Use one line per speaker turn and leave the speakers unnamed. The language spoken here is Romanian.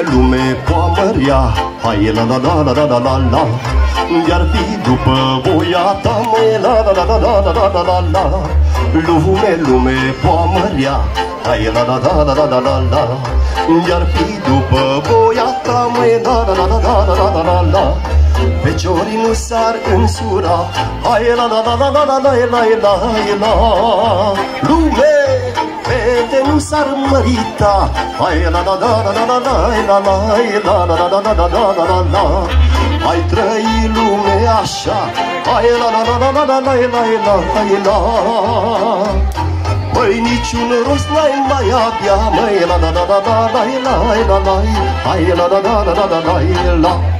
lume poamăria, hai la la la la la la la la. Iar fi după voia ta, măi, la la la la la la la la la. Lume poamăria, hai la la la la la la la la. Iar fi după voia ta, măi, la la la la la la la la la. Feciorii nu sar în sura, hai la la la la la la la la la la. Lume, fete nu sar mărita, hai la la la la la la la la la la la la la la la la la. Ai trăi lume așa, hai la la la la la la la la la la. Măi, niciun rost n-ai mai avea, măi, la la la la la la la la la. Hai la la la la la la la la.